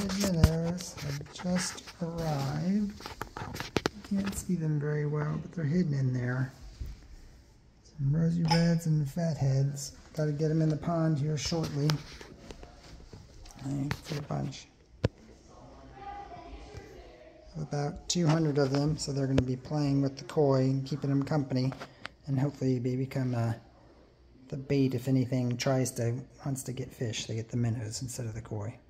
minnows have just arrived. You can't see them very well, but they're hidden in there. Some rosy reds and fatheads. Got to get them in the pond here shortly. It's a bunch. About 200 of them, so they're going to be playing with the koi and keeping them company, and hopefully they become the bait if anything wants to get fish. They get the minnows instead of the koi.